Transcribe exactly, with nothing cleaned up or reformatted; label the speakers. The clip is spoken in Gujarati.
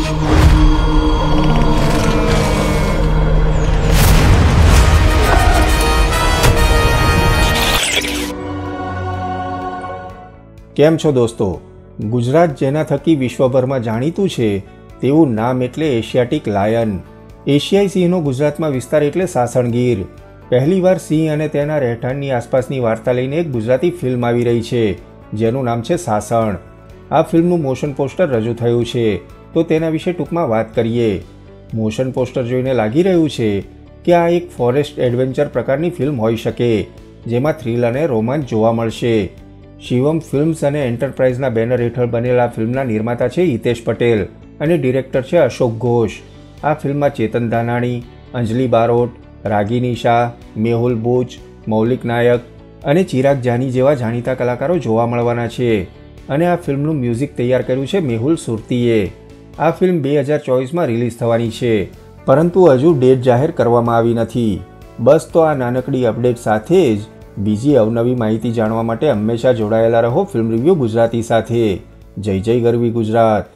Speaker 1: કેમ છો દોસ્તો? ગુજરાત જેના થકી વિશ્વભરમાં જાણીતું છે તેવું નામ એટલે એશિયાટિક લાયન. એશિયાઈ સિંહનો ગુજરાતમાં વિસ્તાર એટલે સાસણગીર. પહેલીવાર સિંહ અને તેના રહેઠાણની આસપાસની વાર્તા લઈને એક ગુજરાતી ફિલ્મ આવી રહી છે જેનું નામ છે સાસણ. આ ફિલ્મનું મોશન પોસ્ટર રજૂ થયું છે તો તેના વિશે ટૂંકમાં વાત કરીએ. મોશન પોસ્ટર જોઈને લાગી રહ્યું છે કે આ એક ફોરેસ્ટ એડવેન્ચર પ્રકારની ફિલ્મ હોઈ શકે જેમાં થ્રિલ અને રોમાંચ જોવા મળશે. શિવમ ફિલ્મ્સ અને એન્ટરપ્રાઇઝના બેનર હેઠળ બનેલા ફિલ્મના નિર્માતા છે હિતેશ પટેલ અને ડિરેક્ટર છે અશોક ઘોષ. આ ફિલ્મમાં ચેતન ધાનાણી, અંજલિ બારોટ, રાગિની શાહ, મેહુલ બુચ, મૌલિક નાયક અને ચિરાગ જાની જેવા જાણીતા કલાકારો જોવા મળવાના છે અને આ ફિલ્મનું મ્યુઝિક તૈયાર કર્યું છે મેહુલ સુરતીએ. આ ફિલ્મ બે હજાર ચોવીસમાં રિલીઝ થવાની છે પરંતુ હજુ ડેટ જાહેર કરવામાં આવી નથી. બસ તો આ નાનકડી અપડેટ સાથે જ બીજી અવનવી માહિતી જાણવા માટે હંમેશા જોડાયેલા રહો ફિલ્મ રિવ્યૂ ગુજરાતી સાથે. જય જય ગરવી ગુજરાત.